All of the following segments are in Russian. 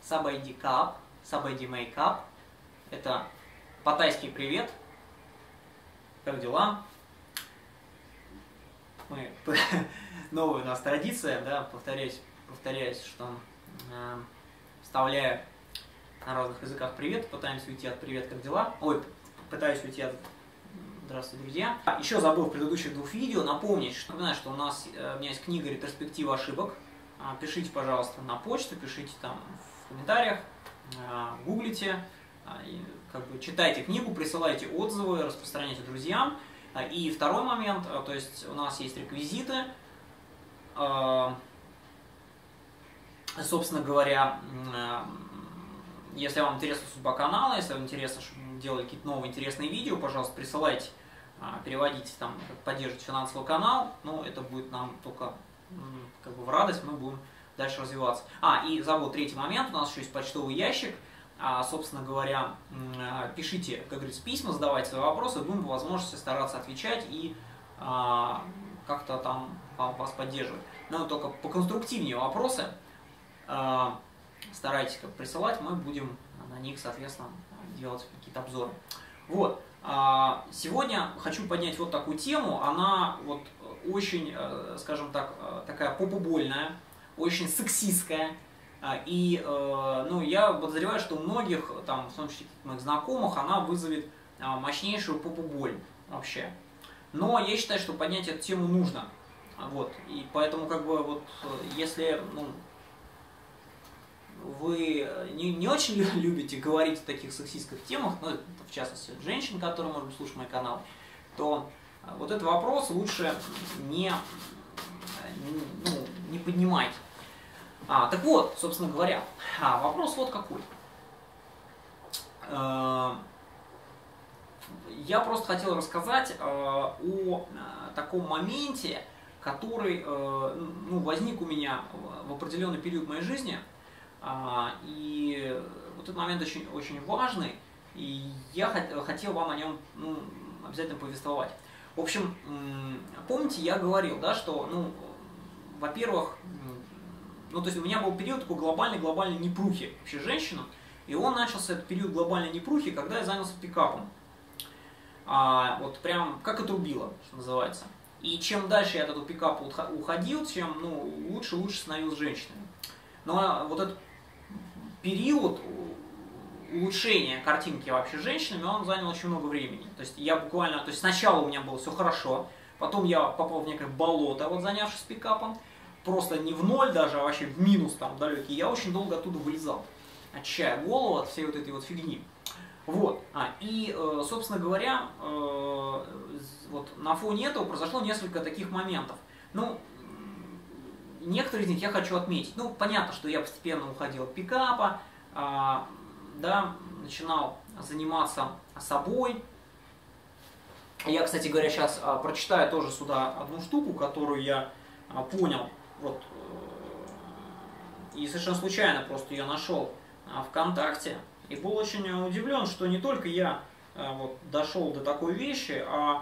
Сабайди Кап, Сабайди Мейкап. Это по-тайски привет. Как дела? Новая у нас традиция, да, повторяюсь, что вставляю на разных языках привет, пытаемся уйти от привет, как дела? Ой, пытаюсь уйти от здравствуйте, друзья. Еще забыл в предыдущих двух видео напомнить, что у меня есть книга «Ретроспектива ошибок». Пишите, пожалуйста, на почту, пишите там в комментариях, гуглите, читайте книгу, присылайте отзывы, распространяйте друзьям. И второй момент, то есть у нас есть реквизиты, собственно говоря, если вам интересна судьба канала, если вам интересно, чтобы делали какие-то новые интересные видео, пожалуйста, присылайте, переводите там, поддерживать финансовый канал, но это будет нам только в радость, мы будем дальше развиваться. И забыл третий момент, у нас еще есть почтовый ящик, собственно говоря, пишите, как говорится, письма, задавайте свои вопросы, будем по возможности стараться отвечать и как-то там вас поддерживать. Но только поконструктивнее вопросы старайтесь присылать, мы будем на них, соответственно, делать какие-то обзоры. Вот. Сегодня хочу поднять вот такую тему, она вот очень, скажем так, такая попубольная, очень сексистская, и я подозреваю, что у многих, там, в том числе моих знакомых, она вызовет мощнейшую попуболь вообще. Но я считаю, что поднять эту тему нужно. Вот. И поэтому, если вы не очень любите говорить о таких сексистских темах, в частности, женщин, которые, может быть, слушают мой канал, то вот этот вопрос лучше не поднимать. Так вот, собственно говоря, вопрос вот какой. Я просто хотел рассказать о таком моменте, который возник у меня в определенный период моей жизни. И вот этот момент очень, очень важный, и я хотел вам о нем обязательно повествовать. В общем, помните, я говорил, да, что, во-первых, то есть у меня был период такой глобальной непрухи вообще женщинам, и он начался, этот период глобальной непрухи, когда я занялся пикапом. Вот прям как отрубило, что называется. И чем дальше я от этого пикапа уходил, тем лучше становилась женщинами. Но вот этот период улучшения картинки вообще женщинами, он занял очень много времени. То есть сначала у меня было все хорошо, потом я попал в некое болото, вот занявшись пикапом, просто не в ноль даже, а вообще в минус там далекий. Я очень долго оттуда вылезал, очищая голову от всей вот этой вот фигни. Вот. И, собственно говоря, вот на фоне этого произошло несколько таких моментов. Некоторые из них я хочу отметить. Понятно, что я постепенно уходил от пикапа, да, начинал заниматься собой. Я, кстати говоря, сейчас прочитаю тоже сюда одну штуку, которую я понял, вот, и совершенно случайно просто ее нашел ВКонтакте, и был очень удивлен, что не только я дошел до такой вещи, а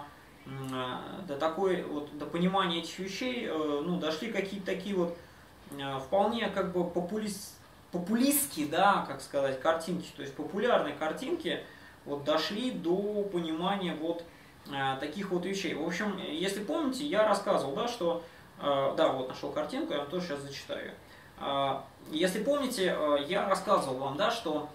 до понимания этих вещей, дошли какие-то такие вот вполне популистские, да, как сказать, картинки, то есть популярные картинки, дошли до понимания таких вот вещей. В общем, если помните, я рассказывал, да, что, да, вот нашел картинку, я вам тоже сейчас зачитаю. Если помните, я рассказывал вам, да, что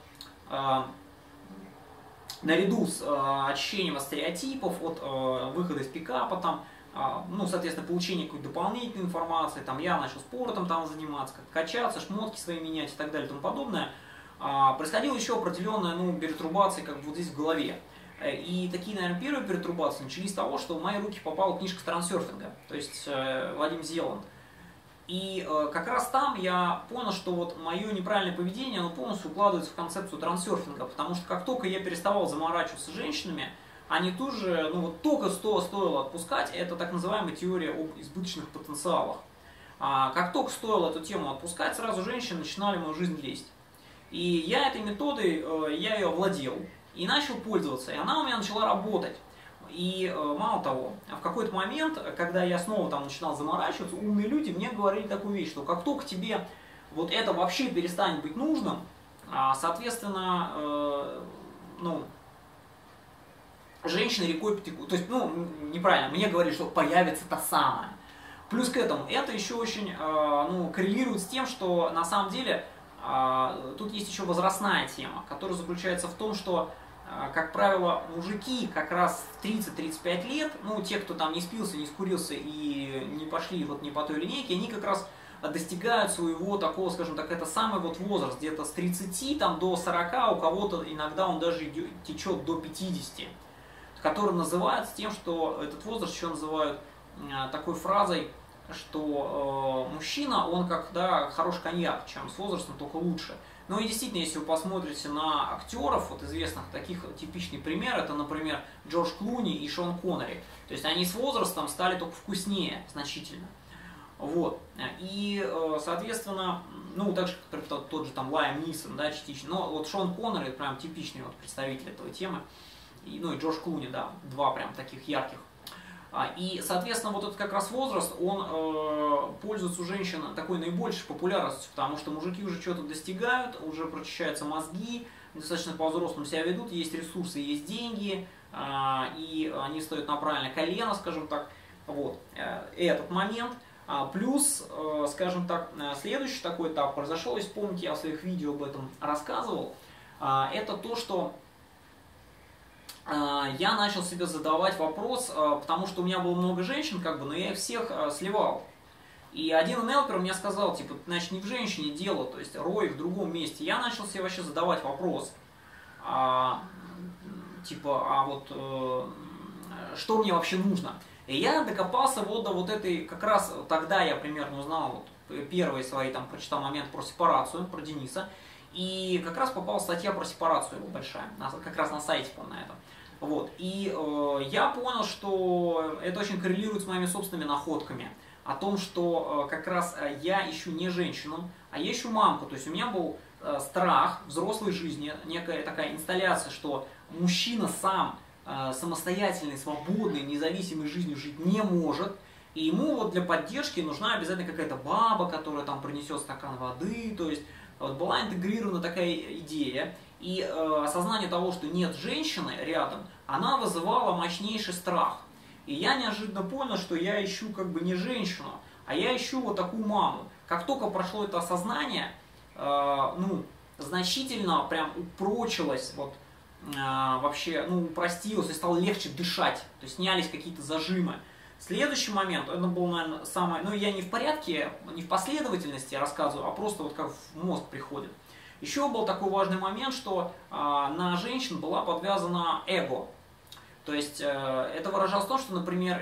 наряду с очищением от стереотипов, от выхода из пикапа, там, соответственно, получение какой-то дополнительной информации, там, я начал спортом там заниматься, качаться, шмотки свои менять и так далее и тому подобное, происходила еще определенная перетрубация вот здесь в голове. И такие, наверное, первые перетрубации начались с того, что в мои руки попала книжка с трансерфинга, то есть Вадим Зеланд. И как раз там я понял, что мое неправильное поведение, оно полностью укладывается в концепцию трансерфинга, потому что как только я переставал заморачиваться с женщинами, они тут же, только стоило отпускать, это так называемая теория об избыточных потенциалах. Как только стоило эту тему отпускать, сразу женщины начинали в мою жизнь лезть. И я этой методой, я ее овладел и начал пользоваться, и она у меня начала работать. И мало того, в какой-то момент, когда я снова там начинал заморачиваться, умные люди мне говорили такую вещь, что как только тебе вот это вообще перестанет быть нужным, Соответственно, ну, женщины рекой потекут. То есть, ну, неправильно, мне говорили, что появится та самая. Плюс к этому, это еще очень ну, коррелирует с тем, что на самом деле тут есть еще возрастная тема, которая заключается в том, что, как правило, мужики как раз в 30-35 лет, ну, те, кто там не спился, не скурился и не пошли вот не по той линейке, они как раз достигают своего такого, скажем так, это самый вот возраст, где-то с 30 там, до 40, у кого-то иногда он даже течет до 50, который называется тем, что этот возраст еще называют такой фразой, что мужчина, он как, да, хороший коньяк, чем с возрастом, только лучше. Ну и действительно, если вы посмотрите на актеров, вот известных таких, типичный пример, это, например, Джордж Клуни и Шон Коннери. То есть они с возрастом стали только вкуснее, значительно. Вот. И, соответственно, ну, так же, как тот же там Лайам Нисон, да, частично. Но вот Шон Коннери, прям типичный вот представитель этого темы. И, ну и Джордж Клуни, да, два прям таких ярких. И, соответственно, вот этот как раз возраст, он пользуется у женщин такой наибольшей популярностью, потому что мужики уже что-то достигают, уже прочищаются мозги, достаточно по-взрослому себя ведут, есть ресурсы, есть деньги, и они стоят на правильное колено, скажем так. Вот, этот момент. Плюс, скажем так, следующий такой этап произошел, если помните, я в своих видео об этом рассказывал, это то, что я начал себе задавать вопрос, потому что у меня было много женщин, как бы, но я их всех сливал. И один НЛПер мне сказал, типа, значит, не в женщине дело, то есть рой в другом месте. Я начал себе вообще задавать вопрос, типа, что мне вообще нужно? И я докопался вот до вот этой, как раз тогда я примерно узнал, вот, первые свои, там, прочитал момент про сепарацию, про Дениса. И как раз попала статья про сепарацию его большая, как раз на сайте, по-моему, на этом. Вот. И я понял, что это очень коррелирует с моими собственными находками. О том, что как раз я ищу не женщину, а я ищу мамку. То есть у меня был страх взрослой жизни, некая такая инсталляция, что мужчина сам самостоятельной, свободной, независимой жизнью жить не может. И ему вот для поддержки нужна обязательно какая-то баба, которая там принесет стакан воды. То есть вот была интегрирована такая идея. И осознание того, что нет женщины рядом, она вызывала мощнейший страх. И я неожиданно понял, что я ищу как бы не женщину, а я ищу вот такую маму. Как только прошло это осознание, ну, значительно прям упрочилось, вот, вообще, ну, упростилось и стало легче дышать. То есть снялись какие-то зажимы. Следующий момент, это был, наверное, самое, ну, я не в порядке, не в последовательности рассказываю, а просто вот как в мозг приходит. Еще был такой важный момент, что на женщин была подвязана эго. То есть это выражалось в том, что, например,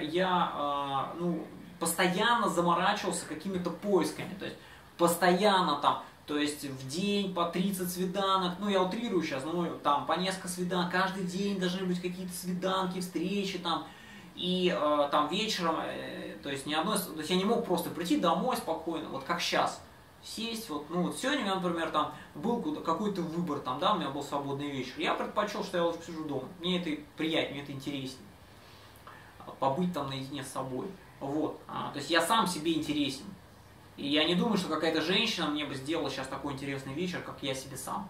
я ну, постоянно заморачивался какими-то поисками. То есть постоянно там, то есть в день по 30 свиданок, ну я утрирую сейчас, но там по несколько свиданок, каждый день должны быть какие-то свиданки, встречи там. И там вечером, то есть, то есть я не мог просто прийти домой спокойно, вот как сейчас. Сесть, вот, ну вот сегодня у меня, например, там был какой-то выбор, там, да, у меня был свободный вечер. Я предпочел, что я лучше сижу дома. Мне это приятнее, мне это интереснее. Побыть там наедине с собой. Вот. То есть я сам себе интересен. И я не думаю, что какая-то женщина мне бы сделала сейчас такой интересный вечер, как я себе сам.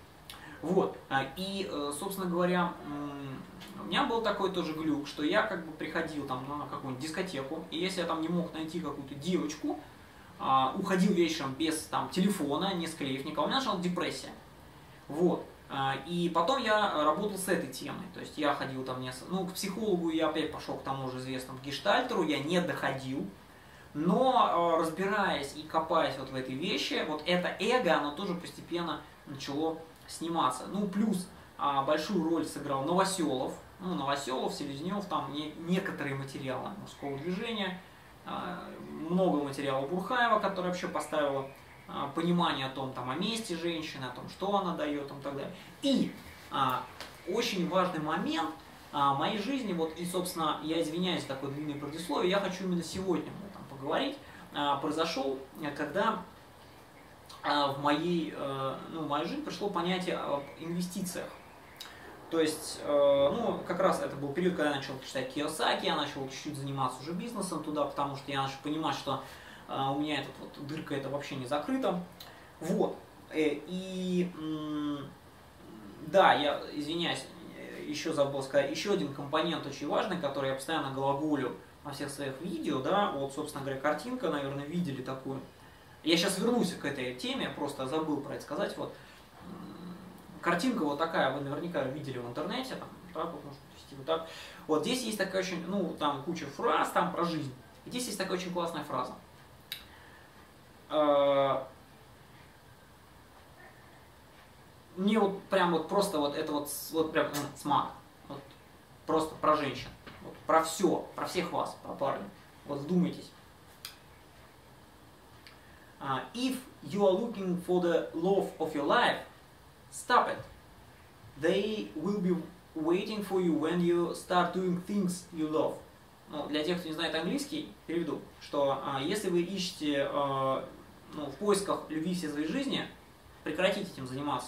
Вот. И, собственно говоря, у меня был такой тоже глюк, что я как бы приходил там на какую-нибудь дискотеку, и если я там не мог найти какую-то девочку, уходил вечером без там телефона, не склеив никого, у меня началась депрессия. Вот. И потом я работал с этой темой. То есть я ходил там ну, к психологу я опять пошел к тому же известному гештальтеру, я не доходил. Но разбираясь и копаясь вот в этой вещи, вот это эго, оно тоже постепенно начало сниматься. Ну, плюс большую роль сыграл Новоселов. Ну, Новоселов, Селезнев, там некоторые материалы мужского движения. Много материала Бурхаева, который вообще поставила понимание о том, там, о месте женщины, о том, что она дает и так далее. И очень важный момент моей жизни, вот, и, собственно, я извиняюсь за такое длинное предисловие, я хочу именно сегодня об этом поговорить, произошел, когда в мою жизнь пришло понятие об инвестициях. То есть, ну, как раз это был период, когда я начал читать Кийосаки, я начал чуть-чуть заниматься уже бизнесом туда, потому что я начал понимать, что у меня эта вот дырка это вообще не закрыта. Вот. И да, я извиняюсь, еще забыл сказать, еще один компонент очень важный, который я постоянно глаголю во всех своих видео, да, вот, собственно говоря, картинка, наверное, видели такую. Я сейчас вернусь к этой теме, просто забыл про это сказать, вот. Картинка вот такая, вы наверняка видели в интернете, там, так вот, можно вести вот так. Вот здесь есть такая очень, ну, там куча фраз, там про жизнь. И здесь есть такая очень классная фраза. Мне вот прям вот просто вот это вот прям смак. Вот, просто про женщин. Вот, про все, про всех вас, про парня. Вот вдумайтесь. If you are looking for the love of your life, stop it. They will be waiting for you when you start doing things you love. Ну, для тех, кто не знает английский, переведу, что если вы ищете ну, в поисках любви всей своей жизни, прекратите этим заниматься.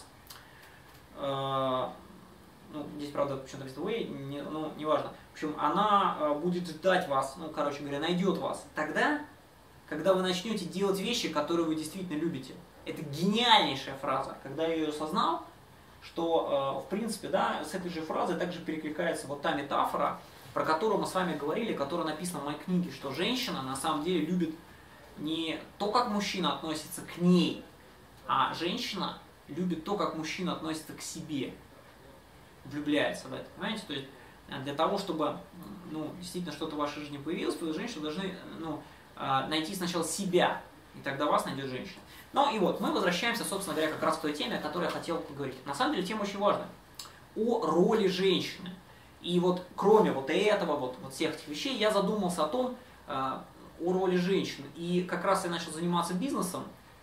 Ну, здесь, правда, почему-то без way, ну, неважно. В общем, она будет ждать вас, ну, короче говоря, найдет вас. Тогда, когда вы начнете делать вещи, которые вы действительно любите. Это гениальнейшая фраза. Когда я ее осознал, что, в принципе, да, с этой же фразой также перекликается вот та метафора, про которую мы с вами говорили, которая написана в моей книге, что женщина на самом деле любит не то, как мужчина относится к ней, а женщина любит то, как мужчина относится к себе, влюбляется в это, понимаете? То есть для того, чтобы ну, действительно что-то в вашей жизни появилось, вы, женщины, должны ну, найти сначала себя, и тогда вас найдет женщина. Ну и вот, мы возвращаемся, собственно говоря, как раз к той теме, о которой я хотел поговорить. На самом деле тема очень важная. О роли женщины. И вот кроме вот этого, вот всех этих вещей, я задумался о том, о роли женщин. И как раз я начал заниматься бизнесом,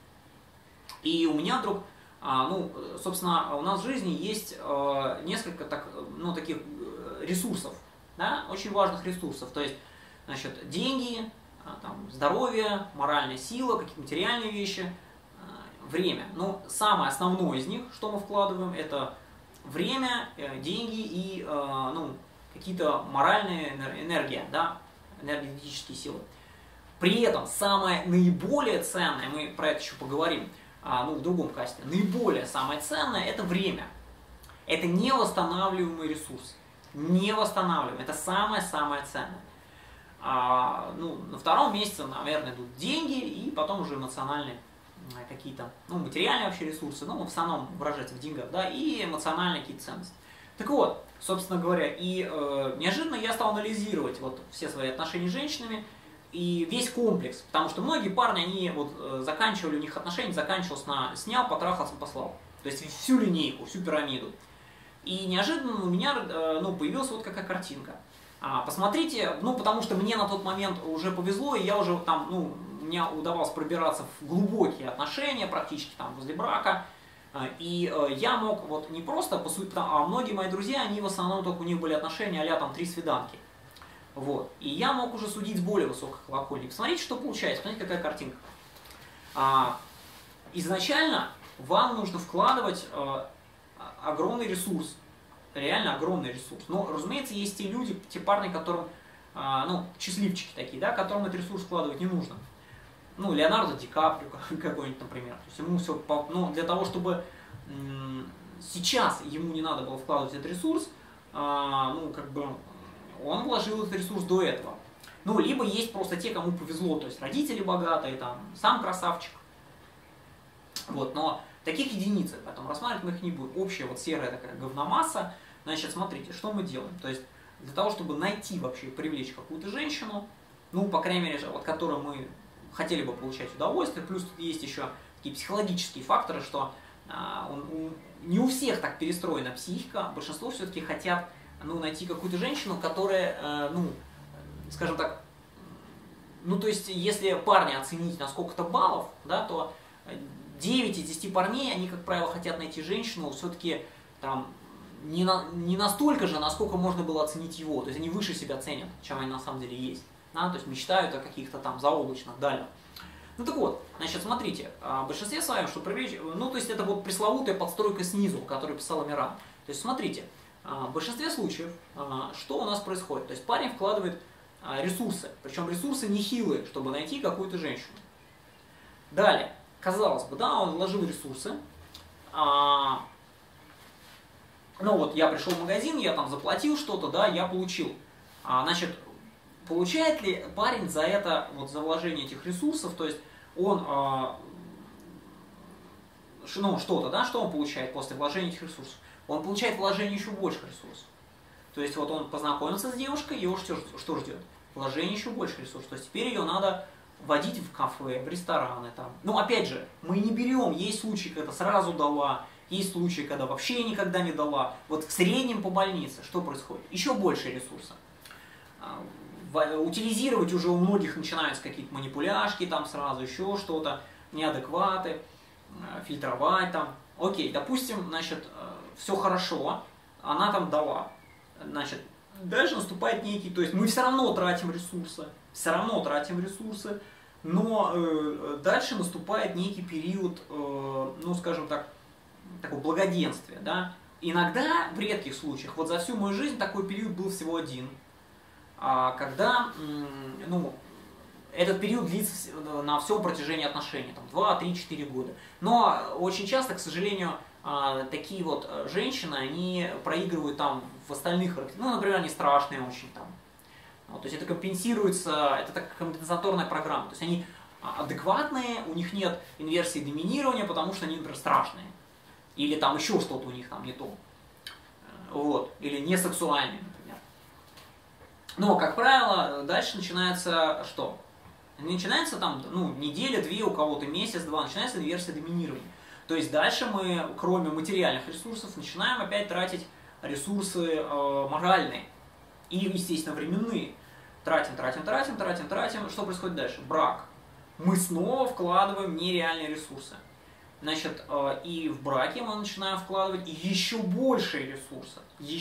и у меня вдруг, ну, собственно, у нас в жизни есть несколько ну, таких ресурсов, да, очень важных ресурсов. То есть, значит, деньги, там, здоровье, моральная сила, какие-то материальные вещи, время. Но самое основное из них, что мы вкладываем, это время, деньги и ну, какие-то моральные энергия, да, энергетические силы. При этом самое наиболее ценное, мы про это еще поговорим, ну, в другом качестве, наиболее самое ценное – это время. Это невосстанавливаемый ресурс. Невосстанавливаемый. Это самое-самое ценное. Ну, на втором месяце, наверное, идут деньги и потом уже эмоциональные какие-то, ну, материальные вообще ресурсы, ну, в основном выражаются в деньгах, да, и эмоциональные какие-то ценности. Так вот, собственно говоря, и неожиданно я стал анализировать вот все свои отношения с женщинами и весь комплекс, потому что многие парни, они вот заканчивали, у них отношения заканчивалось на снял, потрахался, послал. То есть всю линейку, всю пирамиду. И неожиданно у меня ну, появилась вот какая картинка. Посмотрите, ну, потому что мне на тот момент уже повезло, и я уже там, ну, мне удавалось пробираться в глубокие отношения, практически там возле брака. И я мог вот не просто, по сути, а многие мои друзья, они в основном только у них были отношения а-ля там 3 свиданки. Вот. И я мог уже судить с более высокой колокольни. Посмотрите, что получается, посмотрите, какая картинка. Изначально вам нужно вкладывать огромный ресурс. Реально огромный ресурс. Но, разумеется, есть те люди, те парни, которым, ну, счастливчики такие, да, которым этот ресурс вкладывать не нужно. Ну, Леонардо Ди Каприо какой-нибудь, например. То есть ему все, ну, для того, чтобы сейчас ему не надо было вкладывать этот ресурс, ну, как бы, он вложил этот ресурс до этого. Ну, либо есть просто те, кому повезло, то есть родители богатые, там, сам красавчик. Вот, но таких единиц, поэтому рассматривать мы их не будем. Общая вот серая такая говномасса. Значит, смотрите, что мы делаем. То есть, для того, чтобы найти вообще, привлечь какую-то женщину, ну, по крайней мере, от которой мы хотели бы получать удовольствие, плюс тут есть еще такие психологические факторы, что не у всех так перестроена психика, большинство все-таки хотят, ну, найти какую-то женщину, которая, ну, скажем так, ну, то есть, если парня оценить на сколько-то баллов, да, то 9 из 10 парней, они, как правило, хотят найти женщину все-таки там не настолько же, насколько можно было оценить его. То есть они выше себя ценят, чем они на самом деле есть. Да? То есть мечтают о каких-то там заоблачных далях. Ну так вот, значит, смотрите, в большинстве своем, что привлечь, ну то есть это вот пресловутая подстройка снизу, которую писала Миран. То есть смотрите, в большинстве случаев, что у нас происходит? То есть парень вкладывает ресурсы, причем ресурсы нехилые, чтобы найти какую-то женщину. Далее. Казалось бы, да, он вложил ресурсы, Ну вот я пришел в магазин, я там заплатил что-то, да, я получил. Значит, получает ли парень за это, вот за вложение этих ресурсов, то есть он, ну что-то, да, что он получает после вложения этих ресурсов? Он получает вложение еще больших ресурсов. То есть вот он познакомился с девушкой, его что ждет? Вложение еще больше ресурсов. То есть теперь ее надо водить в кафе, в рестораны там. Ну опять же, мы не берем, есть случаи, когда сразу дала, есть случаи, когда вообще никогда не дала. Вот в среднем по больнице что происходит? Еще больше ресурсов. Утилизировать уже у многих начинаются какие-то манипуляшки, там сразу еще что-то, неадекваты, фильтровать там. Окей, допустим, значит, все хорошо, она там дала. Значит, дальше наступает некий, то есть мы все равно тратим ресурсы, но дальше наступает некий период, ну скажем так, такого благоденствия, да. Иногда, в редких случаях, вот за всю мою жизнь такой период был всего один, когда, ну, этот период длится на всем протяжении отношений, там, 2, 3, 4 года. Но очень часто, к сожалению, такие вот женщины, они проигрывают там в остальных, ну, например, они страшные очень там. Вот, то есть это компенсируется, это такая компенсаторная программа. То есть они адекватные, у них нет инверсии доминирования, потому что они, например, страшные. Или там еще что-то у них там не то. Вот. Или не сексуальные, например. Но, как правило, дальше начинается что? Начинается там, ну, неделя-две, у кого-то месяц-два, начинается инверсия доминирования. То есть дальше мы, кроме материальных ресурсов, начинаем опять тратить ресурсы моральные и, естественно, временные. Тратим. Что происходит дальше? Брак. Мы снова вкладываем нереальные ресурсы. Значит, и в браке мы начинаем вкладывать еще большие ресурсы.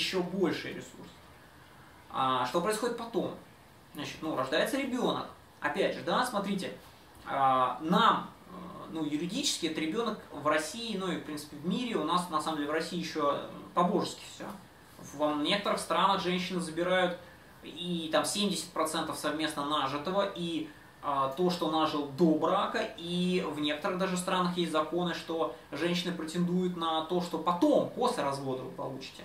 Что происходит потом? Значит, ну, рождается ребенок. Опять же, да, смотрите, нам, ну, юридически этот ребенок в России, ну и, в принципе, в мире, у нас, на самом деле, в России еще по-божески все. В некоторых странах женщины забирают и там 70% совместно нажитого, и то, что нажил до брака, и в некоторых даже странах есть законы, что женщины претендуют на то, что потом, после развода вы получите.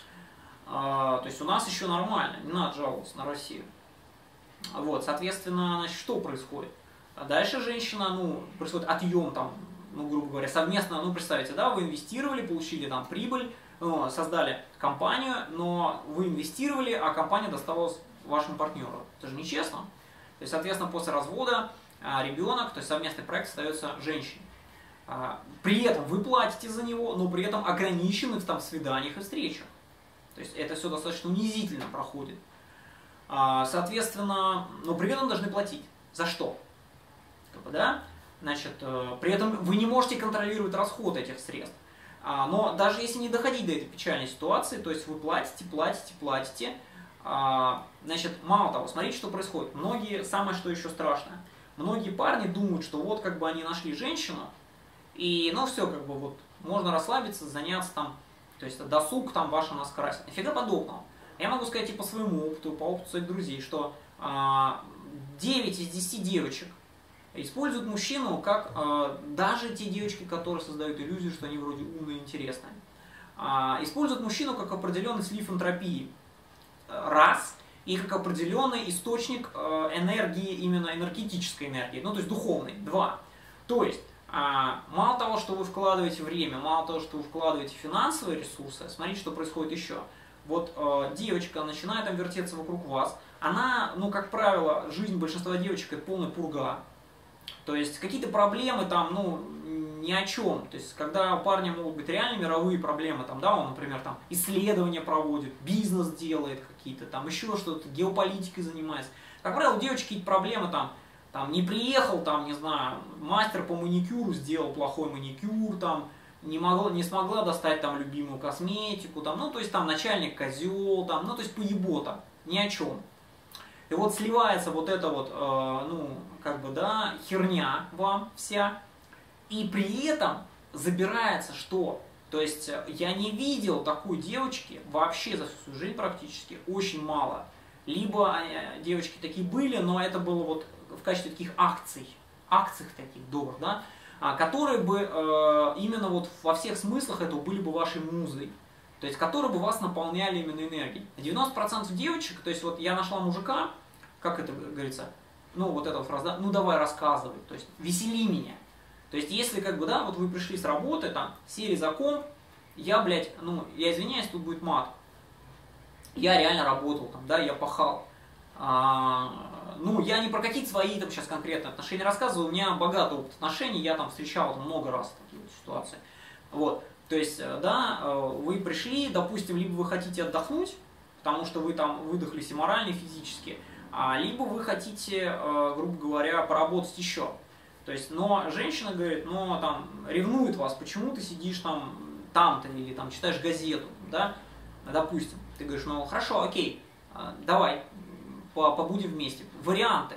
То есть у нас еще нормально, не надо жаловаться на Россию. Вот, соответственно, значит, что происходит? Дальше женщина, ну, происходит отъем там, ну, грубо говоря, совместно, ну, представьте, да, вы инвестировали, получили там прибыль, создали компанию, но вы инвестировали, а компания досталась вашему партнеру. Это же нечестно. То есть, соответственно, после развода ребенок, то есть совместный проект остается женщиной. При этом вы платите за него, но при этом ограничены там в свиданиях и встречах. То есть это все достаточно унизительно проходит. Соответственно, но при этом должны платить. За что? Да? Значит, при этом вы не можете контролировать расход этих средств. Но даже если не доходить до этой печальной ситуации, то есть вы платите, значит, мало того, смотрите, что происходит. Многие, самое что еще страшное, многие парни думают, что вот как бы они нашли женщину, и ну все, как бы вот можно расслабиться, заняться там, то есть досуг там ваша нас красит. Нифига подобного. Я могу сказать и по своему опыту, по опыту своих друзей, что 9 из 10 девочек используют мужчину как даже те девочки, которые создают иллюзию, что они вроде умные и интересные, используют мужчину как определенный слив энтропии. Раз. И как определенный источник энергии, именно энергетической энергии, ну то есть духовной. Два. То есть мало того, что вы вкладываете время, мало того, что вы вкладываете финансовые ресурсы, смотрите, что происходит еще. Вот девочка начинает там вертеться вокруг вас, она, ну как правило, жизнь большинства девочек это полная пурга. То есть какие-то проблемы там, ну, ни о чем. То есть когда у парня могут быть реально мировые проблемы, там, да, он, например, там исследования проводит, бизнес делает какие-то, там еще что-то, геополитикой занимается. Как правило, у девочки какие-то проблемы там не приехал, там, не знаю, мастер по маникюру сделал плохой маникюр, там, не смогла достать там любимую косметику, там, ну, то есть там начальник козел, там, ну, то есть поебота, ни о чем. И вот сливается вот эта вот, ну, как бы, да, херня вам вся, и при этом забирается что? То есть я не видел такой девочки вообще за всю свою жизнь практически, очень мало. Либо девочки такие были, но это было вот в качестве таких акциях таких добрых, да, которые бы именно вот во всех смыслах этого были бы вашей музой. то есть которые бы вас наполняли именно энергией. 90% девочек, то есть вот я нашла мужика, как это говорится, ну вот эта фраза, да, ну давай рассказывай, то есть весели меня. То есть если как бы, да, вот вы пришли с работы, там, сели за комп, я, блядь, ну, я извиняюсь, тут будет мат. Я реально работал там, да, я пахал. Ну, я не про какие-то свои там сейчас конкретные отношения рассказываю, у меня богатый опыт отношений, я там встречал там, много раз такие вот ситуации. Вот, то есть, да, вы пришли, допустим, либо вы хотите отдохнуть, потому что вы там выдохлись и морально, и физически, либо вы хотите, грубо говоря, поработать еще. То есть, но женщина говорит, но там ревнует вас, почему ты сидишь там, там-то, или там читаешь газету, да, допустим. Ты говоришь, ну хорошо, окей, давай, побудем вместе. Варианты.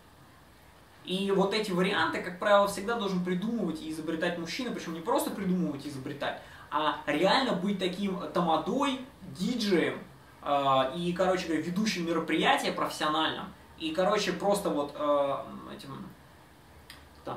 И вот эти варианты, как правило, всегда должен придумывать и изобретать мужчина, причем не просто придумывать и изобретать, а реально быть таким тамадой, диджеем и, короче говоря, ведущим мероприятия профессиональным. И, короче, просто вот этим, там,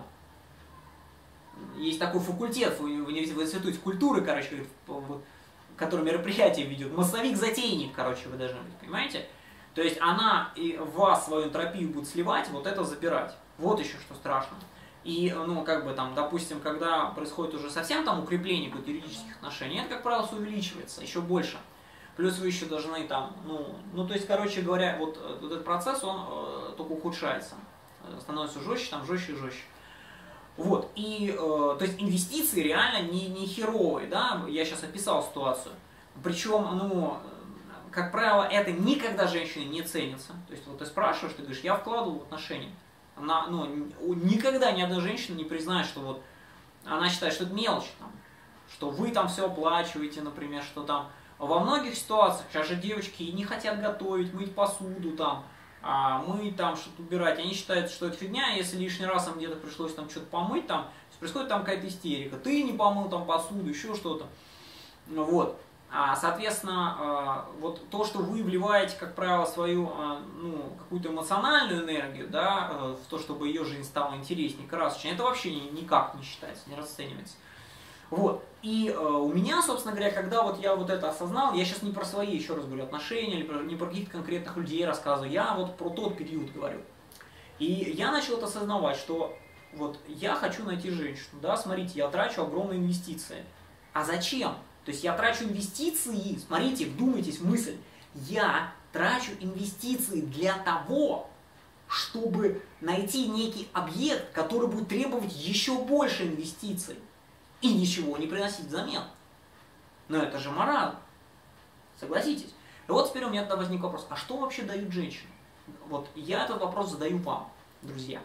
есть такой факультет в институте культуры, короче, вот, который мероприятие ведет, массовик-затейник, короче, вы должны быть, понимаете? То есть она и вас, свою энтропию будет сливать, вот это забирать. Вот еще что страшно. И, ну, как бы там, допустим, когда происходит уже совсем там укрепление каких-то юридических отношений, это, как правило, увеличивается еще больше. Плюс вы еще должны там, ну то есть, короче говоря, вот этот процесс, он только ухудшается. Становится жестче, там, жестче и жестче. Вот, и, то есть, инвестиции реально не херовые, да, я сейчас описал ситуацию. Причем, ну, как правило, это никогда женщины не ценится. То есть, вот ты спрашиваешь, ты говоришь, я вкладывал в отношения. Она, ну, никогда ни одна женщина не признает, что вот, она считает, что это мелочь, там, что вы там все оплачиваете, например, что там, во многих ситуациях, сейчас же девочки не хотят готовить, мыть посуду, там, мыть там, что-то убирать, они считают, что это фигня, если лишний раз им где-то пришлось там что-то помыть, там, происходит там какая-то истерика, ты не помыл там посуду, еще что-то, вот. Соответственно, вот то, что вы вливаете, как правило, свою, ну, какую-то эмоциональную энергию, да, в то, чтобы ее жизнь стала интереснее, красочнее, это вообще никак не считается, не расценивается. Вот. И у меня, собственно говоря, когда вот я вот это осознал, я сейчас не про свои, еще раз говорю, отношения, или не про каких-то конкретных людей рассказываю, я вот про тот период говорю. И я начал это осознавать, что вот я хочу найти женщину, да, смотрите, я трачу огромные инвестиции. А зачем? То есть я трачу инвестиции, смотрите, вдумайтесь в мысль, я трачу инвестиции для того, чтобы найти некий объект, который будет требовать еще больше инвестиций и ничего не приносить взамен. Но это же мораль, согласитесь. И вот теперь у меня тогда возник вопрос, а что вообще дают женщины? Вот я этот вопрос задаю вам, друзья.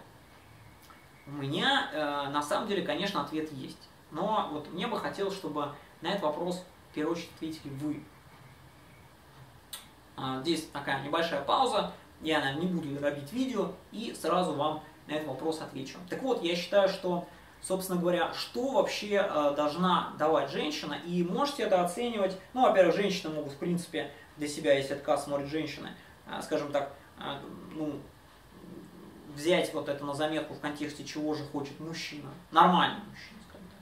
У меня на самом деле, конечно, ответ есть. Но вот мне бы хотелось, чтобы на этот вопрос, в первую очередь, ответили вы. Здесь такая небольшая пауза, я, наверное, не буду дробить видео и сразу вам на этот вопрос отвечу. Так вот, я считаю, что, собственно говоря, что вообще должна давать женщина, и можете это оценивать, ну, во-первых, женщины могут, в принципе, для себя, если отказ смотрит женщины, скажем так, ну, взять вот это на заметку в контексте, чего же хочет мужчина, нормальный мужчина.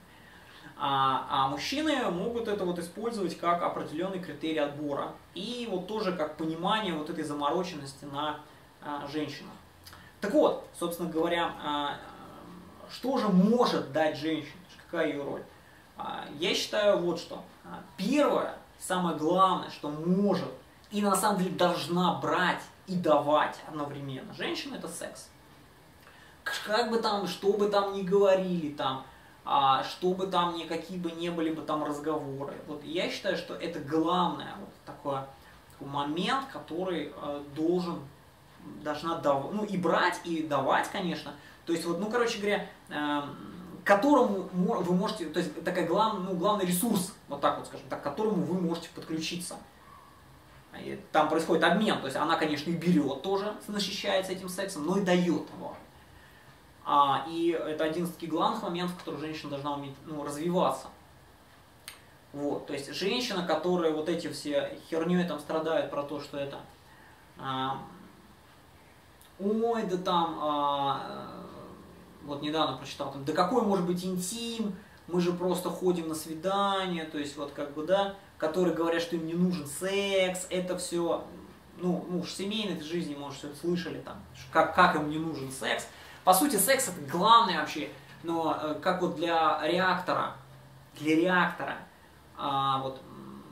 А мужчины могут это вот использовать как определенный критерий отбора и вот тоже как понимание вот этой замороченности на женщинах. Так вот, собственно говоря, что же может дать женщина, какая ее роль? Я считаю вот что. Первое, самое главное, что может и на самом деле должна брать и давать одновременно женщина, это секс. Как бы там, что бы там ни говорили там, что бы там какие бы ни были бы там разговоры. Вот я считаю, что это главное вот такой момент, который должна давать, ну и брать, и давать, конечно. То есть вот, ну короче говоря, которому вы можете, то есть такой главный ресурс, вот так вот скажем так, к которому вы можете подключиться. И там происходит обмен, то есть она, конечно, и берет тоже, насыщается этим сексом, но и дает его. И это один из таких главных моментов, в которых женщина должна уметь развиваться. Вот, то есть женщина, которая вот эти все херней там страдает про то, что это ой, да там, вот недавно прочитал, там, да какой может быть интим, мы же просто ходим на свидания, то есть вот как бы, да, которые говорят, что им не нужен секс, это все, ну в семейной жизни, может, все это слышали, там, как им не нужен секс. По сути, секс это главное вообще, но как вот для реактора, вот,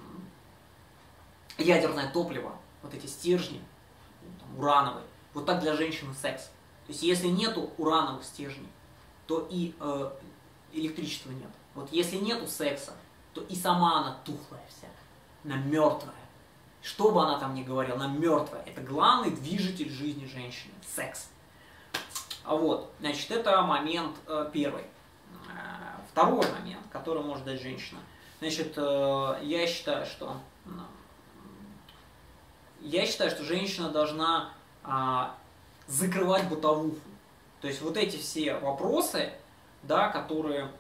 ядерное топливо, вот эти стержни, там, урановые, вот так для женщины секс. То есть если нету урановых стержней, то и электричества нет. Вот если нету секса, то и сама она тухлая вся, она мертвая. Что бы она там ни говорила, она мертвая. Это главный движитель жизни женщины, секс. Вот, значит, это момент первый. Второй момент, который может дать женщина. Значит, я считаю, что женщина должна закрывать бытовуху. То есть вот эти все вопросы, да, которые...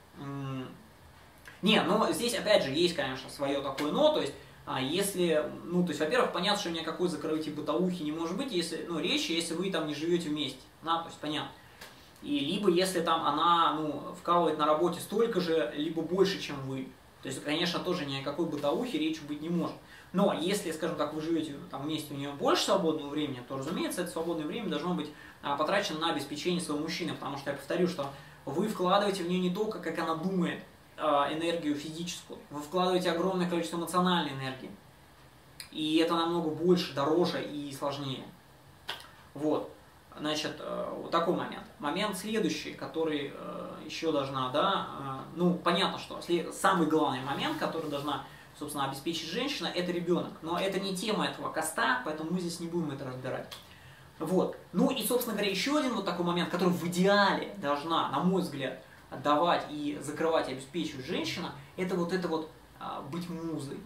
но здесь опять же есть, конечно, свое такое но, то есть если, то есть, во-первых, понятно, что никакой закрытия бытовухи не может быть, если, речь, если вы там не живете вместе, да, то есть понятно. И либо если там она, вкалывает на работе столько же, либо больше, чем вы. То есть, конечно, тоже ни о какой бытовухе речи быть не может. Но если, скажем так, вы живете там вместе, у нее больше свободного времени, то, разумеется, это свободное время должно быть потрачено на обеспечение своего мужчины, потому что я повторю, что вы вкладываете в нее не только, как она думает, энергию физическую, вы вкладываете огромное количество эмоциональной энергии. И это намного больше, дороже и сложнее. Вот. Значит, вот такой момент. Момент следующий, который еще должна, да, понятно, что самый главный момент, который должна, собственно, обеспечить женщина, это ребенок. Но это не тема этого каста, поэтому мы здесь не будем это разбирать. Вот. И, собственно говоря, еще один вот такой момент, который в идеале должна, на мой взгляд, отдавать и закрывать и обеспечивать женщина, это вот быть музой.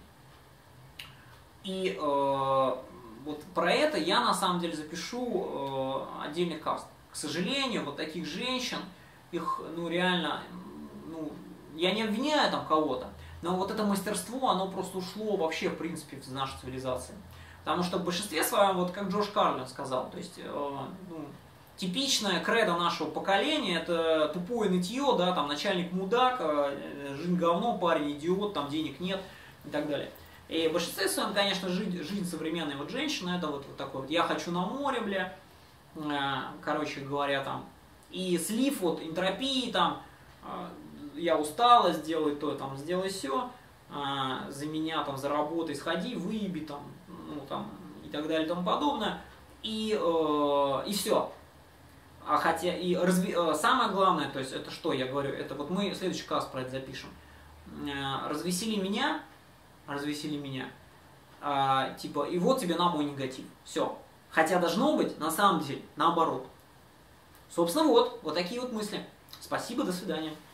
И вот про это я на самом деле запишу отдельный каст. К сожалению, вот таких женщин, их, реально, я не обвиняю там кого-то, но вот это мастерство, оно просто ушло вообще, в принципе, в нашу цивилизацию. Потому что в большинстве своем, вот как Джордж Карлин сказал, то есть, типичная кредо нашего поколения, это тупое нытье, да, там, начальник мудак, жизнь говно, парень идиот, там, денег нет и так далее. И в большинстве своем, конечно, жизнь современной вот женщины, это вот такой вот, я хочу на море, бля, короче говоря, там, и слив, вот, энтропии, там, я устала, сделай то, там, сделай все, за меня, там, заработай, сходи, выеби, там, и так далее, и тому подобное, и все. Самое главное, то есть, это что, я говорю, это вот мы следующий класс про это запишем. Развесели меня, типа, и вот тебе на мой негатив. Все. Хотя должно быть, на самом деле, наоборот. Собственно, вот такие вот мысли. Спасибо, до свидания.